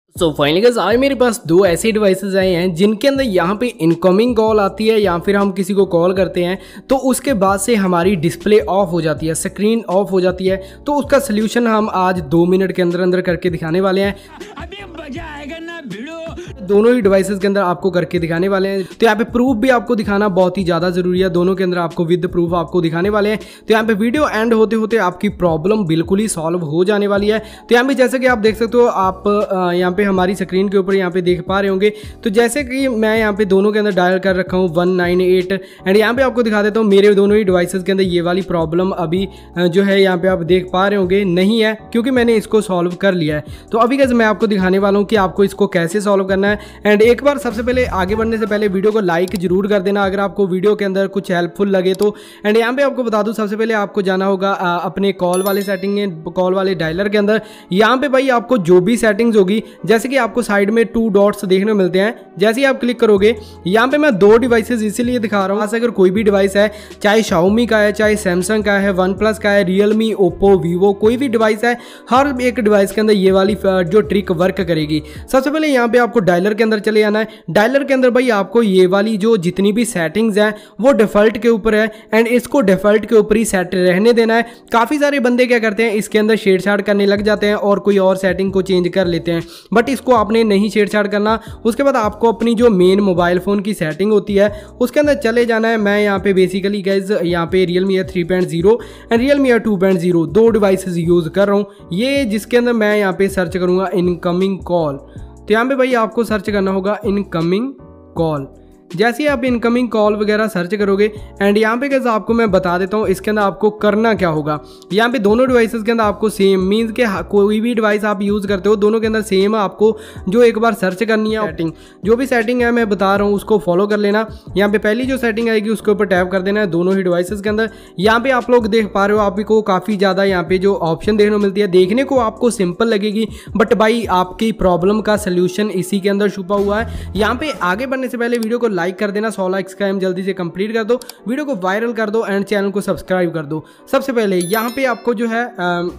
So finally guys आज मेरे पास दो ऐसे डिवाइसेस आए हैं जिनके अंदर यहाँ पे इनकमिंग कॉल आती है या फिर हम किसी को कॉल करते हैं तो उसके बाद से हमारी डिस्प्ले ऑफ हो जाती है, स्क्रीन ऑफ हो जाती है। तो उसका सलूशन हम आज 2 मिनट के अंदर अंदर करके दिखाने वाले हैं। अभी मजा आएगा ना भिड़ो। दोनों ही डिवाइसेस के अंदर आपको करके दिखाने वाले हैं। तो यहाँ पे प्रूफ भी आपको दिखाना बहुत ही ज़्यादा ज़रूरी है। दोनों के अंदर आपको विद प्रूफ आपको दिखाने वाले हैं। तो यहाँ पे वीडियो एंड होते होते आपकी प्रॉब्लम बिल्कुल ही सॉल्व हो जाने वाली है। तो यहाँ पे जैसे कि आप देख सकते हो, आप यहाँ पे हमारी स्क्रीन के ऊपर यहाँ पे देख पा रहे होंगे। तो जैसे कि मैं यहाँ पे दोनों के अंदर डायल कर रखा हूँ 198 एंड यहाँ पे आपको दिखा देता हूँ मेरे दोनों ही डिवाइसेस के अंदर ये वाली प्रॉब्लम अभी जो है यहाँ पे आप देख पा रहे होंगे नहीं है, क्योंकि मैंने इसको सॉल्व कर लिया है। तो अभी गाइस मैं आपको दिखाने वाला हूँ कि आपको इसको कैसे सॉल्व करना है। एंड एक बार सबसे पहले आगे बढ़ने से पहले वीडियो को लाइक जरूर कर देना अगर आपको वीडियो के अंदर कुछ हेल्पफुल लगे तो। एंड यहाँ पे आपको बता दूँ, सबसे पहले आपको जाना होगा अपने कॉल वाले सेटिंग में, कॉल वाले डायलर के अंदर। यहाँ पे भाई आपको जो भी सेटिंग्स होगी, जैसे कि आपको साइड में 2 डॉट्स देखने को मिलते हैं, जैसे ही आप क्लिक करोगे यहाँ पे मैं 2 डिवाइसेस इसीलिए दिखा रहा हूँ। अगर कोई भी डिवाइस है, चाहे Xiaomi का है, चाहे सैमसंग का है, OnePlus का है, Realme, Oppo, Vivo, कोई भी डिवाइस है, हर एक डिवाइस के अंदर ये वाली जो ट्रिक वर्क करेगी। सबसे पहले यहाँ पे आपको डायलर के अंदर चले जाना है। डायलर के अंदर भाई आपको ये वाली जो जितनी भी सेटिंग्स हैं वो डिफॉल्ट के ऊपर है एंड इसको डिफॉल्ट के ऊपर ही सेट रहने देना है। काफ़ी सारे बंदे क्या करते हैं, इसके अंदर छेड़छाड़ करने लग जाते हैं और कोई और सेटिंग को चेंज कर लेते हैं, बट इसको आपने नहीं छेड़छाड़ करना। उसके बाद आपको अपनी जो मेन मोबाइल फ़ोन की सेटिंग होती है उसके अंदर चले जाना है। मैं यहाँ पे बेसिकली गाइज यहाँ पे Realme 3.0 एंड Realme 2.0 दो डिवाइसेस यूज़ कर रहा हूँ। ये जिसके अंदर मैं यहाँ पे सर्च करूँगा इनकमिंग कॉल। तो यहाँ पे भाई आपको सर्च करना होगा इनकमिंग कॉल। जैसे ही आप इनकमिंग कॉल वगैरह सर्च करोगे एंड यहाँ पे कैसे आपको मैं बता देता हूँ इसके अंदर आपको करना क्या होगा। यहाँ पे दोनों डिवाइसेस के अंदर आपको सेम मीन्स के कोई भी डिवाइस आप यूज़ करते हो दोनों के अंदर सेम आपको जो एक बार सर्च करनी है सेटिंग, जो भी सेटिंग है मैं बता रहा हूँ उसको फॉलो कर लेना। यहाँ पे पहली जो सेटिंग आएगी उसके ऊपर टैप कर देना है दोनों ही डिवाइसेस के अंदर। यहाँ पे आप लोग देख पा रहे हो आपको काफ़ी ज़्यादा यहाँ पे जो ऑप्शन देखने को मिलती है, देखने को आपको सिंपल लगेगी बट भाई आपकी प्रॉब्लम का सोल्यूशन इसी के अंदर छुपा हुआ है। यहाँ पे आगे बढ़ने से पहले वीडियो को लाइक कर देना, 100 लाइक्स का एम जल्दी से कंप्लीट कर दो, वीडियो को वायरल कर दो एंड चैनल को सब्सक्राइब कर दो। सबसे पहले यहाँ पे आपको जो है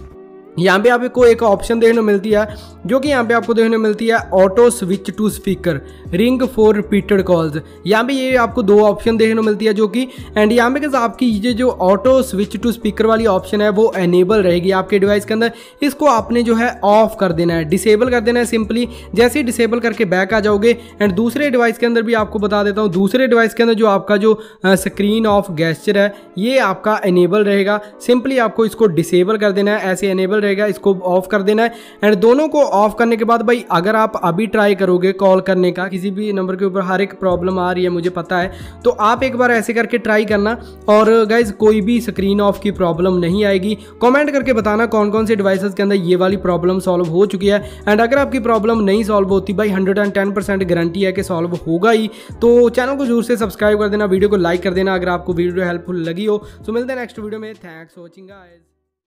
यहाँ पे आपको एक ऑप्शन देखने को मिलती है जो कि यहाँ पे आपको देखने को मिलती है auto switch to speaker ring for repeated calls. यहाँ पे ये आपको 2 ऑप्शन देखने को मिलती है जो कि एंड यहाँ पे आपकी ये जो ऑटो स्विच टू स्पीकर वाली ऑप्शन है वो एनेबल रहेगी आपके डिवाइस के अंदर। इसको आपने जो है ऑफ कर देना है, डिसेबल कर देना है सिंपली। जैसे ही डिसेबल करके बैक आ जाओगे एंड दूसरे डिवाइस के अंदर भी आपको बता देता हूँ, दूसरे डिवाइस के अंदर जो आपका जो स्क्रीन ऑफ गेस्चर है ये आपका एनेबल रहेगा। सिंपली आपको इसको डिसेबल कर देना है, ऐसे एनेबल रहेगा, इसको ऑफ कर देना है। एंड दोनों को ऑफ करने के बाद भाई अगर आप अभी ट्राई करोगे कॉल करने का किसी भी नंबर के ऊपर, हर एक प्रॉब्लम आ रही है मुझे पता है, तो आप एक बार ऐसे करके ट्राई करना और गाइज कोई भी स्क्रीन ऑफ की प्रॉब्लम नहीं आएगी। कमेंट करके बताना कौन कौन से डिवाइसेस के अंदर ये वाली प्रॉब्लम सॉल्व हो चुकी है। एंड अगर आपकी प्रॉब्लम नहीं सॉल्व होती भाई 110% गारंटी है कि सॉल्व होगा ही। तो चैनल को जरूर से सब्सक्राइब कर देना, वीडियो को लाइक कर देना अगर आपको वीडियो हेल्पफुल लगी हो। तो मिलते हैं नेक्स्ट वीडियो में। Thanks for watching guys.